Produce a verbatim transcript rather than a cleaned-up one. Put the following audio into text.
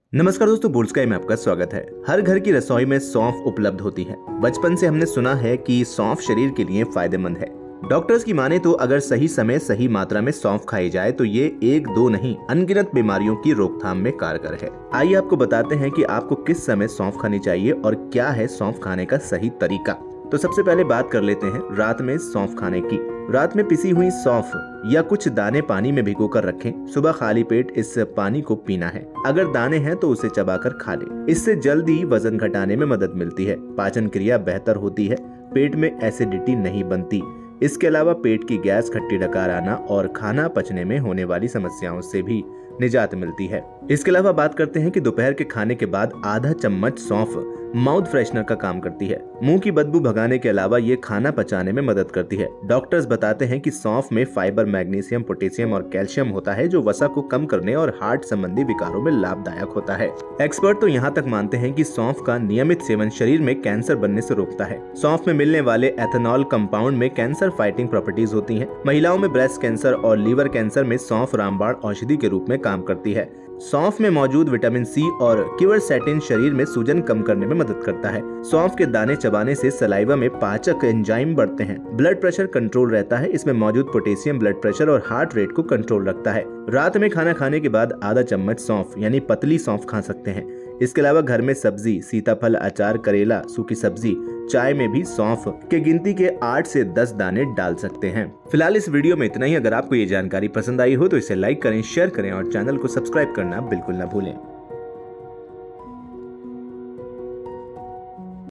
नमस्कार दोस्तों, bold sky में आपका स्वागत है। हर घर की रसोई में सौंफ उपलब्ध होती है। बचपन से हमने सुना है कि सौंफ शरीर के लिए फायदेमंद है। डॉक्टर्स की माने तो अगर सही समय सही मात्रा में सौंफ खाई जाए तो ये एक दो नहीं अनगिनत बीमारियों की रोकथाम में कारगर है। आइए आपको बताते हैं कि आपको किस समय सौंफ खानी चाहिए और क्या है सौंफ खाने का सही तरीका। तो सबसे पहले बात कर लेते हैं रात में सौंफ खाने की। रात में पिसी हुई सौंफ या कुछ दाने पानी में भिगोकर रखें। सुबह खाली पेट इस पानी को पीना है। अगर दाने हैं तो उसे चबाकर खा लें। इससे जल्दी वजन घटाने में मदद मिलती है, पाचन क्रिया बेहतर होती है, पेट में एसिडिटी नहीं बनती। इसके अलावा पेट की गैस, खट्टी डकार आना और खाना पचने में होने वाली समस्याओं से भी निजात मिलती है। इसके अलावा बात करते हैं कि दोपहर के खाने के बाद आधा चम्मच सौंफ माउथ फ्रेशनर का काम करती है। मुंह की बदबू भगाने के अलावा ये खाना पचाने में मदद करती है। डॉक्टर्स बताते हैं कि सौंफ में फाइबर, मैग्नीशियम, पोटेशियम और कैल्शियम होता है जो वसा को कम करने और हार्ट संबंधी विकारों में लाभदायक होता है। एक्सपर्ट तो यहाँ तक मानते हैं कि सौंफ का नियमित सेवन शरीर में कैंसर बनने से रोकता है। सौंफ में मिलने वाले एथेनॉल कंपाउंड में कैंसर फाइटिंग प्रॉपर्टीज होती है। महिलाओं में ब्रेस्ट कैंसर और लीवर कैंसर में सौंफ रामबाण औषधि के रूप में काम करती है। सौंफ में मौजूद विटामिन सी और क्यूरसेटिन शरीर में सूजन कम करने में मदद करता है। सौंफ के दाने चबाने से सलाइवा में पाचक एंजाइम बढ़ते हैं। ब्लड प्रेशर कंट्रोल रहता है। इसमें मौजूद पोटेशियम ब्लड प्रेशर और हार्ट रेट को कंट्रोल रखता है। रात में खाना खाने के बाद आधा चम्मच सौंफ यानी पतली सौंफ खा सकते हैं। इसके अलावा घर में सब्जी, सीताफल, अचार, करेला, सूखी सब्जी, चाय में भी सौंफ के गिनती के आठ से दस दाने डाल सकते हैं। फिलहाल इस वीडियो में इतना ही। अगर आपको ये जानकारी पसंद आई हो तो इसे लाइक करें, शेयर करें और चैनल को सब्सक्राइब करना बिल्कुल न भूलें।